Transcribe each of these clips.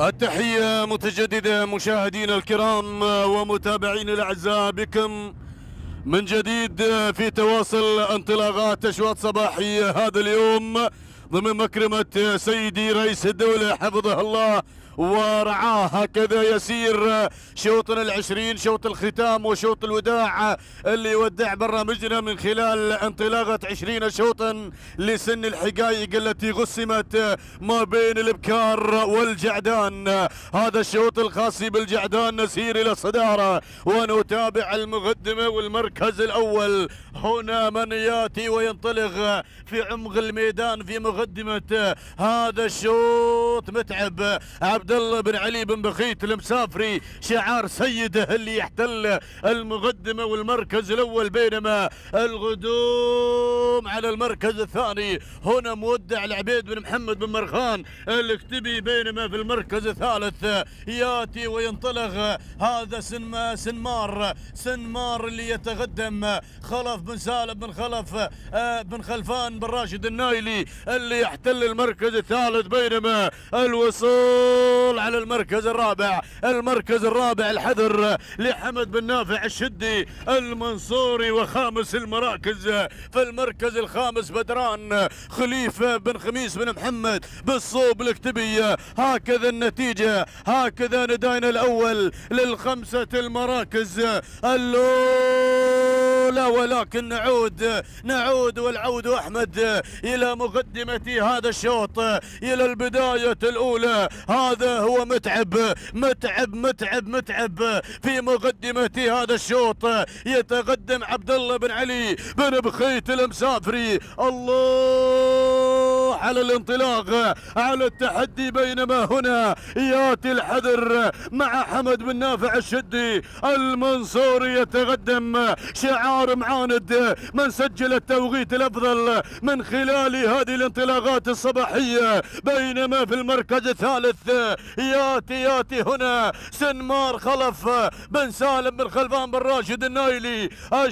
التحية متجددة مشاهدينا الكرام ومتابعينا الأعزاء بكم من جديد في تواصل انطلاقات أشواط صباحية هذا اليوم ضمن مكرمة سيدي رئيس الدولة حفظه الله ورعاه. هكذا يسير شوطنا العشرين، شوط الختام وشوط الوداع اللي يودع برنامجنا من خلال انطلاقة 20 شوطا لسن الحقائق التي قسمت ما بين الابكار والجعدان. هذا الشوط الخاص بالجعدان نسير الى الصدارة ونتابع المقدمة والمركز الاول. هنا من ياتي وينطلق في عمق الميدان في مقدمة هذا الشوط متعب عبد الله بن علي بن بخيت المسافري، شعار سيده اللي يحتل المقدمة والمركز الأول، بينما الغدوم على المركز الثاني. هنا مودع العبيد بن محمد بن مرخان الكتبي، بينما في المركز الثالث ياتي وينطلق هذا سنمار اللي يتقدم خلف بن سالم بن خلف بن خلفان بن راشد النايلي اللي يحتل المركز الثالث، بينما الوصول على المركز الرابع الحذر لحمد بن نافع الشدي المنصوري. وخامس المراكز في المركز الخامس بدران خليفة بن خميس بن محمد بالصوب الكتبي. هكذا النتيجة، هكذا نداينا الأول للخمسة المراكز الأولى، ولكن نعود والعود أحمد إلى مقدمة هذا الشوط، إلى البداية الأولى. هذا هو متعب في مقدمة هذا الشوط. يتقدم عبد الله بن علي بن بخيت المسافري. الله على الانطلاق، على التحدي، بينما هنا ياتي الحذر مع حمد بن نافع الشدي المنصوري. يتقدم شعار معاند من سجل التوقيت الافضل من خلال هذه الانطلاقات الصباحيه، بينما في المركز الثالث ياتي هنا سنمار خلف بن سالم بن خلفان بن راشد النايلي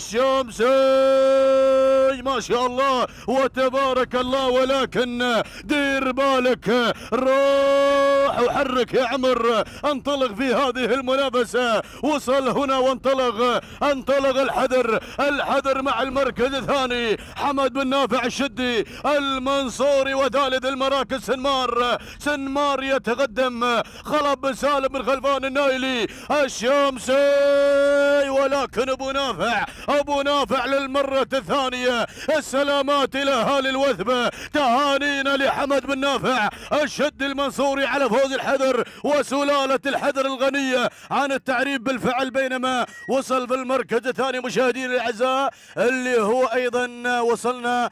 الشمسي. ما شاء الله وتبارك الله، ولكن دير بالك، روح وحرك يا عمر، انطلق في هذه المنافسه. وصل هنا وانطلق الحذر مع المركز الثاني حمد بن نافع الشدي المنصوري. وثالث المراكز سنمار يتقدم خلف بن سالم بن خلفان النايلي الشمسي، ولكن ابو نافع للمرة الثانية. السلامات الى اهالي الوثبة، تهانينا لحمد بن نافع الشدي المنصوري على فوز الحذر وسلالة الحذر الغنية عن التعريف بالفعل. بينما وصل في المركز الثاني مشاهدينا الاعزاء اللي هو ايضا وصلنا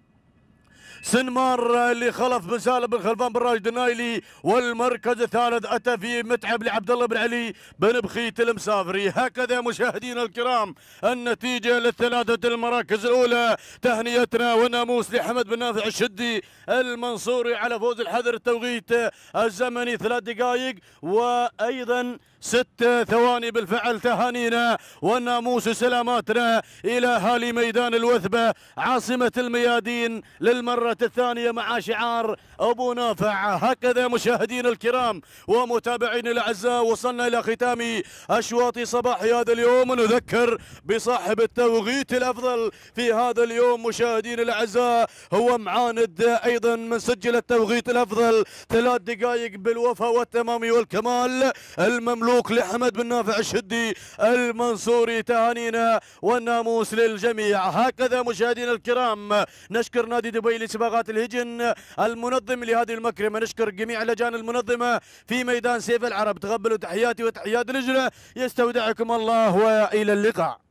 سنمار اللي خلف بن سالم بن خلفان بن راشد النايلي. والمركز الثالث اتى في متعب لعبد الله بن علي بن بخيت المسافري. هكذا مشاهدينا الكرام النتيجه للثلاثه المراكز الاولى. تهنئتنا وناموس لحمد بن نافع الشدي المنصوري على فوز الحذر. التوقيت الزمني 3 دقائق وايضا 6 ثواني بالفعل. تهانينا والناموس وسلاماتنا الى اهالي ميدان الوثبه عاصمه الميادين للمره الثانيه مع شعار ابو نافع. هكذا مشاهدينا الكرام ومتابعينا الاعزاء وصلنا الى ختام اشواط صباح هذا اليوم. ونذكر بصاحب التوقيت الافضل في هذا اليوم مشاهدينا الاعزاء هو معاند ايضا من سجل التوقيت الافضل 3 دقائق بالوفاء والتمام والكمال، المملوك لحمد بن نافع الشدي المنصوري. تهانينا والناموس للجميع. هكذا مشاهدينا الكرام نشكر نادي دبي لسباقات الهجن المنظم لهذه المكرمه، نشكر جميع اللجان المنظمه في ميدان سيف العرب. تقبلوا تحياتي وتحيات اللجنه، يستودعكم الله والى اللقاء.